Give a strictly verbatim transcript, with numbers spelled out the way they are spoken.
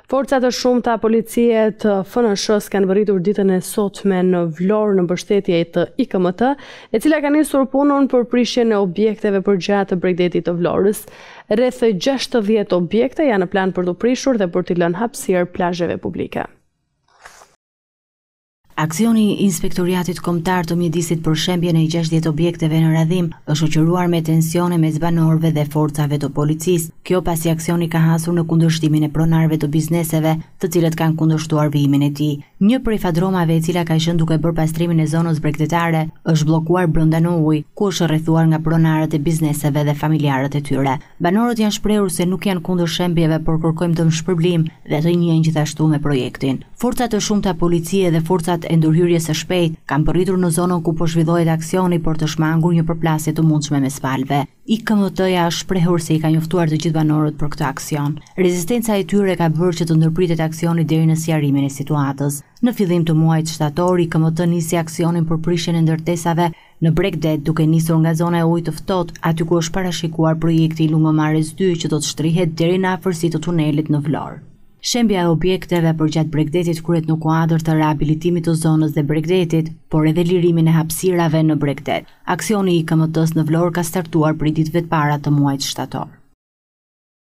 Forcat të shumta policie të F N S-s kanë vëritur ditën e sotme në Vlorë në mbështetje të I K M T, e cila ka nisur punën për prishjen e objekteve përgjatë të Bregdetit të Vlorës. Rreth gjashtëdhjetë objekte janë në plan për të prishur dhe për t'i lënë hapësirë plazheve publike. Aksioni I Inspektoriatit Kombëtar të Mjedisit për shembjen e gjashtëdhjetë objekteve në radhim është shoqëruar me tensione mes banorëve dhe forcave të policisë. Kjo pasi aksioni ka hasur në kundërshtimin e pronarëve të bizneseve, të cilët kanë kundërshtuar vijimin e tij. Një prej fadromave e cila ka qenë duke bërë pastrimin e zonës bregdetare është bllokuar brenda në ujë, ku është rrethuar nga pronarët e bizneseve dhe familjarët e tyre. Banorët janë shprehur se nuk janë kundër shembjeve, por kërkojmë të shpërblim dhe të njëjën gjithashtu me projektin. Forca të shumta policie dhe forcat e ndërhyrjes së shpejtë kanë përritur në zonën ku po zhvillohet aksioni për të shmangur një përplasje të mundshme mes palëve. I K M T-ja është shprehur se I ka njoftuar të gjithë banorët për këtë aksion. Rezistenca e tyre ka bërë që të ndërpritet aksioni deri në sqarimin e situatës. Në fillim të muajit shtator, I K M T nisi aksionin për prishjen e ndërtesave në Bregdet, duke nisur nga zona e ujit të ftohtë, aty ku është parashikuar projekti I Lungëmarrës dy që do të shtrihet deri në afërsitë të tunelit në Vlorë. Shembja e objekteve përgjatë Bregdetit kryhet në kuadër të rehabilitimit të zonës dhe Bregdetit, por edhe lirimin e hapësirave në Bregdet. Aksioni I K M T-s në Vlorë ka startuar prej ditëve të para të muajit shtator.